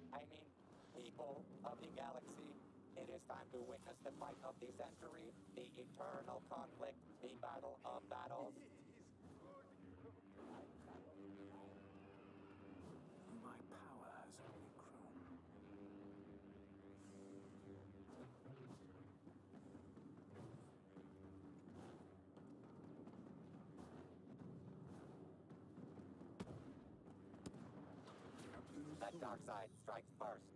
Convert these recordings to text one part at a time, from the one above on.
I mean, people of the galaxy, it is time to witness the fight of the century, the eternal conflict, the battle of battles. My power has only grown. That dark side strikes first.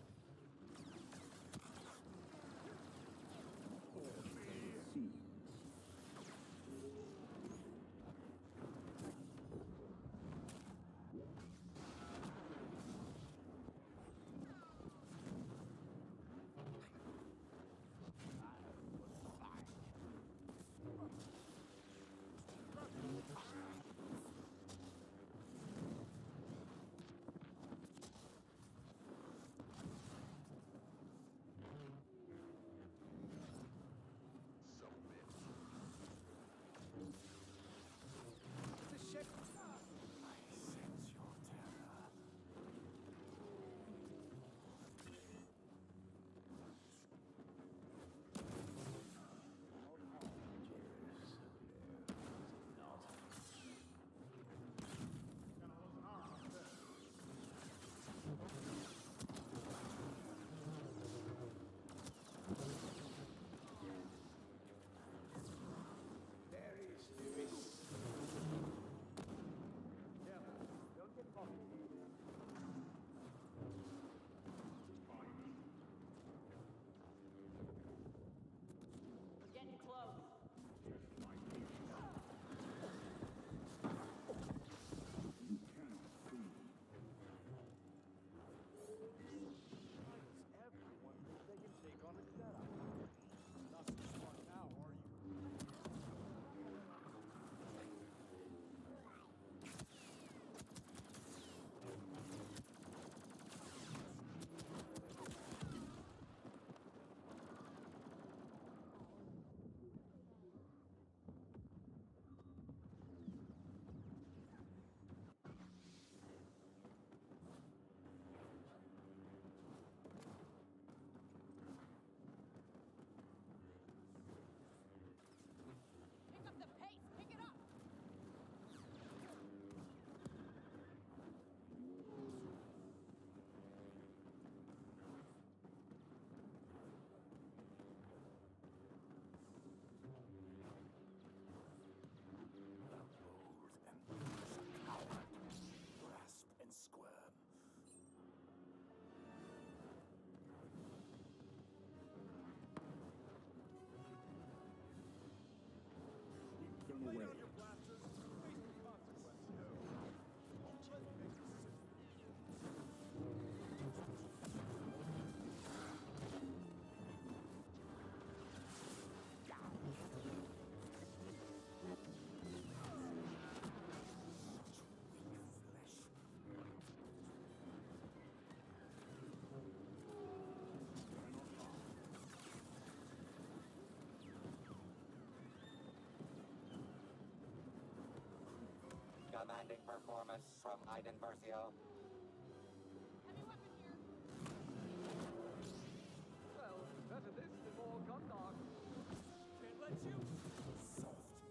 I sense your terror. There is Lewis. Careful, don't get caught. We're getting close. Everyone thinks they can take on a setup. Not so smart now, are you? Pick up the pace! Pick it up! Bold and foolish a coward. Grasp and squirm. Lay on your blasters. Face the consequences. Let's make a decision. Flesh. Commanding performance from Iden Versio. Heavy weapon here! Well, better this than more gun dog. Can't let you. Soft.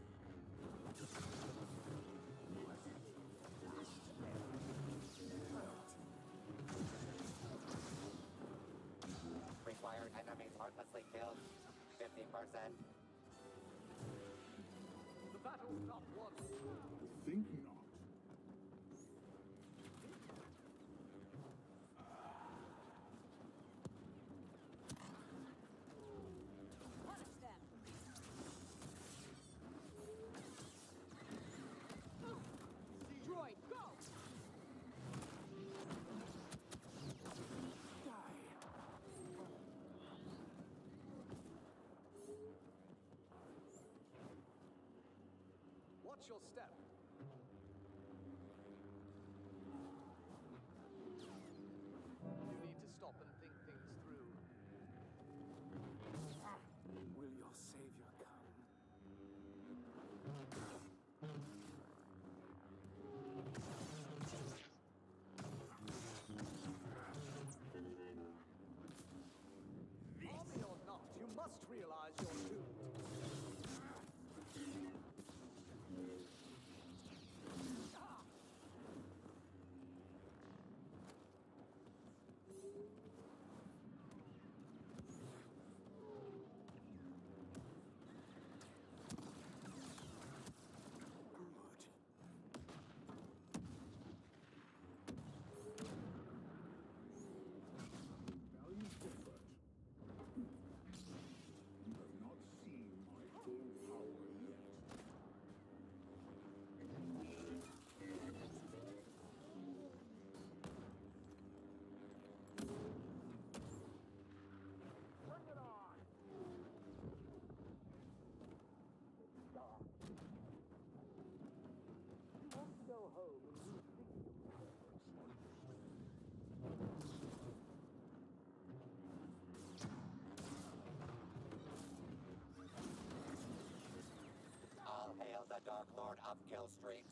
Required enemies heartlessly killed. 50%. The battle's not won. Think not. Punish them! Droid, go! Die. Watch your step. You need to stop and think things through. Will your savior come? kill streaks.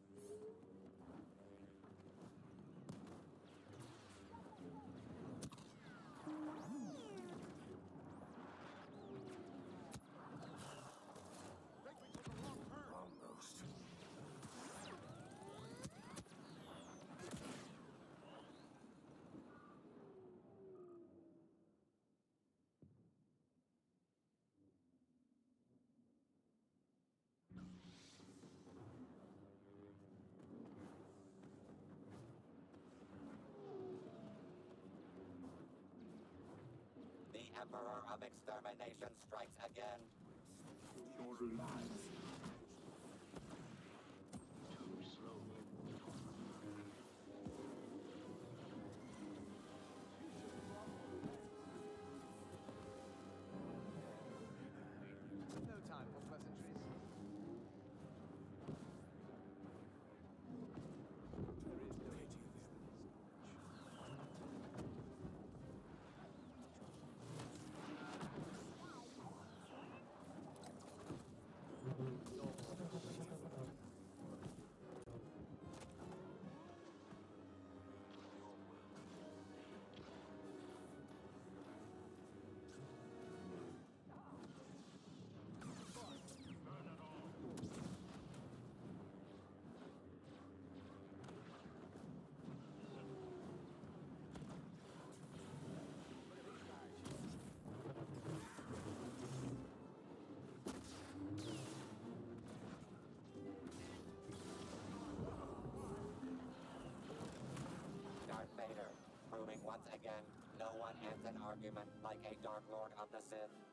Almost. The Emperor of Extermination strikes again. Shorter lives. Too slowly. No time for pleasantries. Darth Vader, proving once again, no one ends an argument like a Dark Lord of the Sith.